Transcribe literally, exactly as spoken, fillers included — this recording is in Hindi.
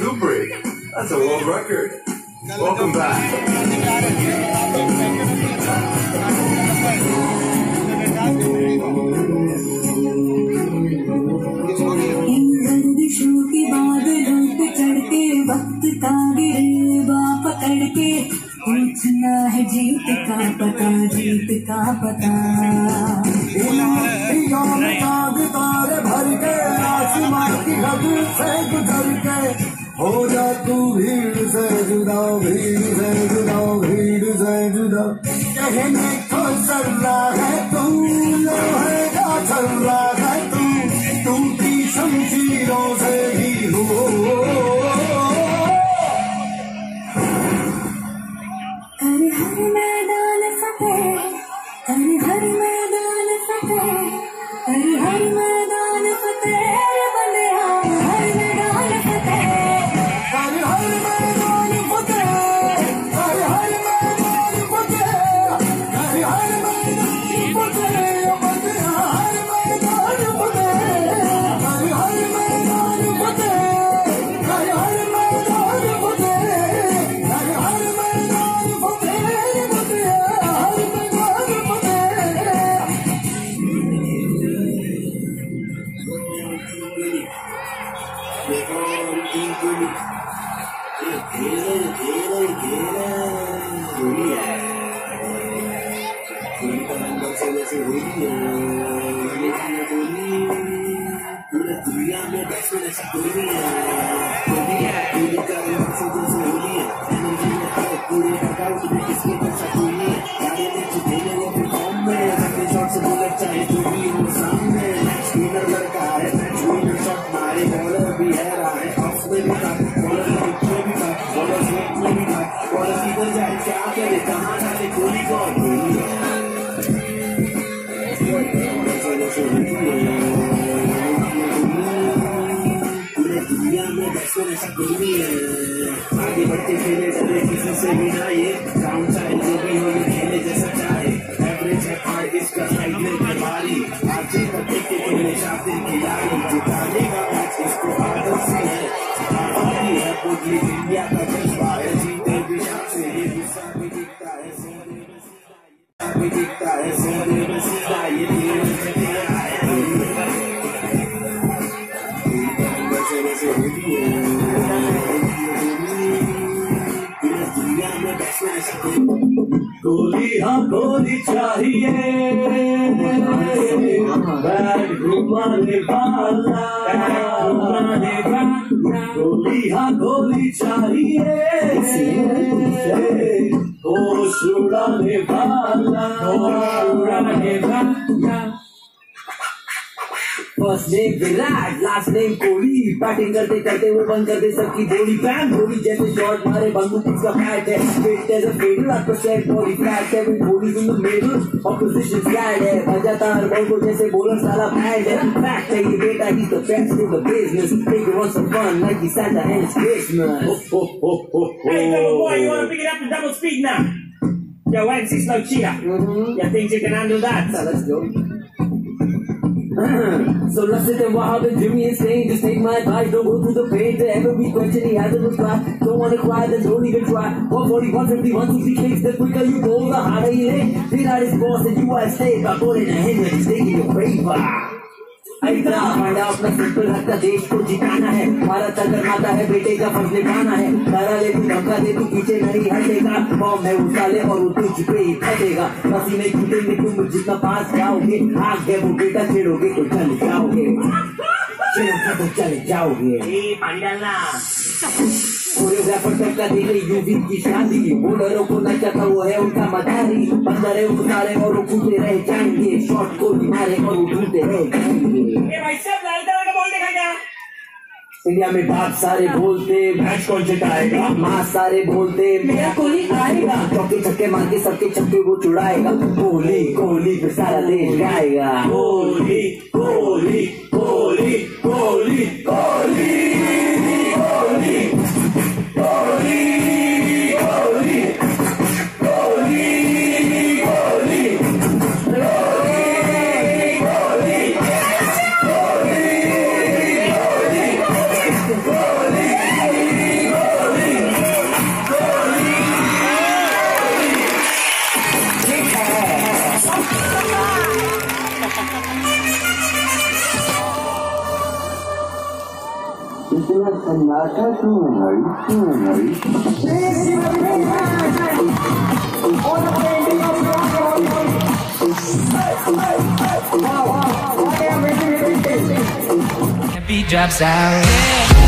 super. That's a world record. Welcome back. गर्दिशों के बादलों पे चढ़ के वक्त का गिरेबा पकड़ के पूछना है जीत का पता, जीत का पता। तारे भर के आसमां की हद से गुजर के हो जा तू भीड़ से जुदा, भीड़ से जुदा, भीड़ से जुदा। कहने को चल रहा है तू, लोहे का चल रहा है तू, टूटी शमशीरों से ही हो। कर हर मैदान फतेह, कर हर मैदान फतेह, कर हर मैदान फतेह, बंदिया हर मैदान फतेह, कर हर मैदान फतेह, कर हर मैदान फतेह, कर हर मैदान फतेह, बंदिया हर मैदान फतेह, कर हर मैदान फतेह, कर हर मैदान फतेह, कर हर मैदान फतेह, बंदिया हर मैदान फतेह। दुनिया में बस में ऐसा कोई नहीं है, दुनिया पूरी का से जैसे होली है, एनर्जी में है पूरे वर्कआउट में किसके जैसा कोई नहीं है। गाड़ी में चुकेले वो फिर फॉर्म में अपने शॉट से बुलेट चाहे जो भी हो सामने। मैच विनर लड़का है, मैच विनर शॉट मारे, बॉलर भी है रहा है, ऑफ में भी था, बॉलर में भी था, बॉलर स्विंग में भी था, बॉलर किधर जाए क्या करे कहाँ जाए कोहली कौन कोहली है। दुनिया में बच्चों ऐसा कोई नहीं है, आगे बढ़ते खेले चले किसी से भी ना ये डाउन साइड जो भी हो ये खेले जैसा चाहे। एवरेज है पार इसका साइड में बारी, आगे बढ़ते के खेले शातिर खिलाड़ी, जिताने का मैच इसको आदत से है, आबादी है पूरी इंडिया का जज्बा है, जीते भी शाम से ये गुस्सा भी दिखता है सोने में सीधा, भी दिखता है सोने में सीधा, ये धीरे से तेरा है गोली हाँ गोली चाहिए, बैट घुमाने वाला, गोली हाँ गोली चाहिए, होश उड़ाने वाला, उड़ाने वाला। First name Virat, last name Kohli, batting करते करते वो बंद कर दे सबकी गोली, बैन गोली जैसे शॉट मारे बंदूक इसका फैट है, फिट एज अ फेडर आठ परसेंट बॉडी फैट, सेवन गोलीज in the middle, opposition squad है, बजाता हर बॉल को जैसे बॉलर साला बैंड है, फैक्ट है ये बेटा ही the best in the business, take it on some fun like he Santa and it's Christmas. Oh, oh, oh, oh, oh. Hey little boy, you wanna pick it up to double speed now? Yo, one six no cheetah. Mm-hmm. You think you can handle that? So let's go. Uh, so let's sit and wow, the Jimmy is saying, just take my advice, don't go through the pain to every question he has to reply. Don't wanna cry, then don't even try. one forty, one fifty, one sixty kicks, the quicker you go, the harder he hit. Beat out his boss and you are stay by putting a hit and he's taking your favor. इतना फायदा अपना सिंपल हत्या देश को जिताना है, भारत अगर माता है बेटे का फर्ज निभाना है, तारा ले तू धक्का दे तू पीछे नहीं हटेगा, फॉर्म है उछाले और वो तुझ पे ही फटेगा, पसीने छूटेंगे तुम जितना पास जाओगे, आग गए वो बेटा छेड़ोगे तो चल जाओगे, छेड़ोगे तो चल जाओगे। पानी डालना कोरियोग्राफर तक का दिले यूवी की शादी, बॉलरों को नचाता वो है उनका मदारी, बंदर है उतारे और वो कूदते रह जाएंगे, शॉट को मारे और वो ढूंढते रह जाएंगे। ये भाई साहब लाल तरह का बॉल देखा क्या? इंडिया में बात सारे बोलते मैच कौन जिताएगा, माँ सारे बोलते मेरा कोहली आएगा, चौके छक्के मार के सबके छक्के वो चुड़ाएगा, कोहली कोहली फिर सारा देश गाएगा, कोहली कोहली कोहली कोहली कोहली इतना सन्नाटा क्यों है भाई? क्यों है भाई? Beat drops out.